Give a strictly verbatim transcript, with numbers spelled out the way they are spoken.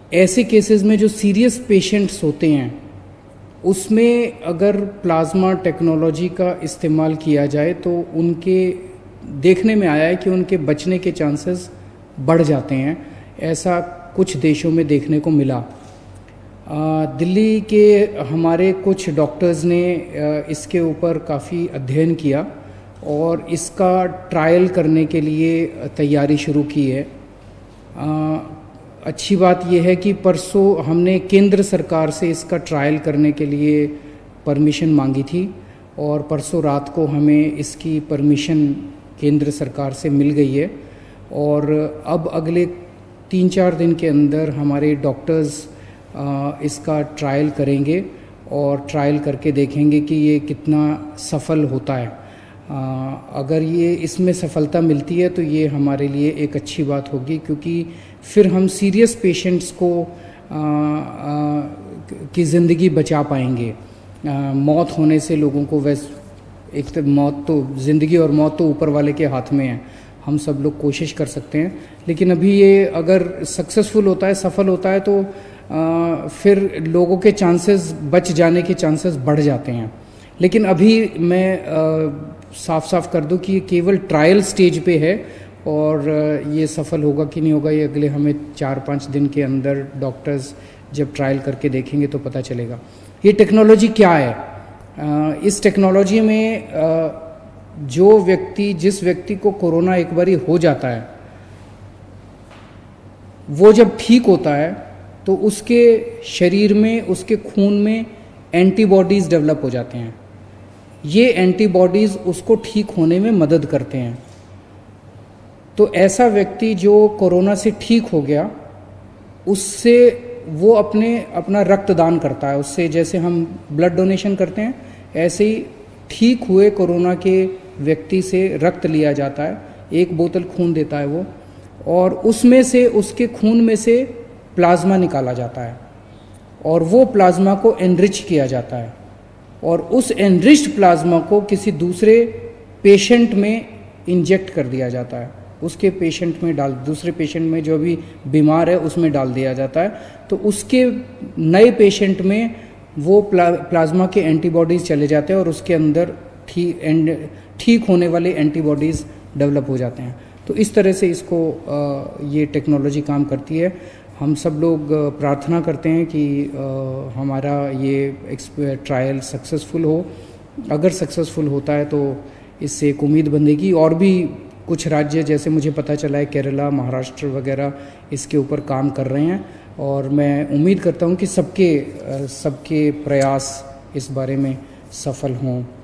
ऐसे केसेस में जो सीरियस पेशेंट्स होते हैं उसमें अगर प्लाज्मा टेक्नोलॉजी का इस्तेमाल किया जाए तो उनके देखने में आया है कि उनके बचने के चांसेस बढ़ जाते हैं। ऐसा कुछ देशों में देखने को मिला। आ, दिल्ली के हमारे कुछ डॉक्टर्स ने इसके ऊपर काफ़ी अध्ययन किया और इसका ट्रायल करने के लिए तैयारी शुरू की है। आ, अच्छी बात यह है कि परसों हमने केंद्र सरकार से इसका ट्रायल करने के लिए परमिशन मांगी थी और परसों रात को हमें इसकी परमिशन केंद्र सरकार से मिल गई है और अब अगले तीन चार दिन के अंदर हमारे डॉक्टर्स इसका ट्रायल करेंगे और ट्रायल करके देखेंगे कि ये कितना सफल होता है। आ, अगर ये इसमें सफलता मिलती है तो ये हमारे लिए एक अच्छी बात होगी, क्योंकि फिर हम सीरियस पेशेंट्स को आ, आ, की ज़िंदगी बचा पाएंगे। आ, मौत होने से लोगों को वैसे एक तो मौत तो ज़िंदगी और मौत तो ऊपर वाले के हाथ में है, हम सब लोग कोशिश कर सकते हैं, लेकिन अभी ये अगर सक्सेसफुल होता है, सफल होता है तो आ, फिर लोगों के चांसेस बच जाने के चांसेस बढ़ जाते हैं। लेकिन अभी मैं आ, साफ साफ कर दूं कि ये केवल ट्रायल स्टेज पे है और ये सफल होगा कि नहीं होगा ये अगले हमें चार पाँच दिन के अंदर डॉक्टर्स जब ट्रायल करके देखेंगे तो पता चलेगा। ये टेक्नोलॉजी क्या है? इस टेक्नोलॉजी में जो व्यक्ति जिस व्यक्ति को कोरोना एक बारी हो जाता है वो जब ठीक होता है तो उसके शरीर में, उसके खून में एंटीबॉडीज़ डेवलप हो जाते हैं। ये एंटीबॉडीज़ उसको ठीक होने में मदद करते हैं। तो ऐसा व्यक्ति जो कोरोना से ठीक हो गया उससे वो अपने अपना रक्तदान करता है, उससे जैसे हम ब्लड डोनेशन करते हैं ऐसे ही ठीक हुए कोरोना के व्यक्ति से रक्त लिया जाता है। एक बोतल खून देता है वो और उसमें से, उसके खून में से प्लाज्मा निकाला जाता है और वो प्लाज्मा को एनरिच किया जाता है और उस एनरिच्ड प्लाज्मा को किसी दूसरे पेशेंट में इंजेक्ट कर दिया जाता है, उसके पेशेंट में डाल दूसरे पेशेंट में जो भी बीमार है उसमें डाल दिया जाता है। तो उसके नए पेशेंट में वो प्ला, प्लाज्मा के एंटीबॉडीज़ चले जाते हैं और उसके अंदर ठीक ठीक होने वाले एंटीबॉडीज़ डेवलप हो जाते हैं। तो इस तरह से इसको आ, ये टेक्नोलॉजी काम करती है। हम सब लोग प्रार्थना करते हैं कि आ, हमारा ये ट्रायल सक्सेसफुल हो। अगर सक्सेसफुल होता है तो इससे एक उम्मीद बंधेगी। और भी कुछ राज्य जैसे मुझे पता चला है केरला, महाराष्ट्र वगैरह इसके ऊपर काम कर रहे हैं और मैं उम्मीद करता हूं कि सबके सबके प्रयास इस बारे में सफल हों।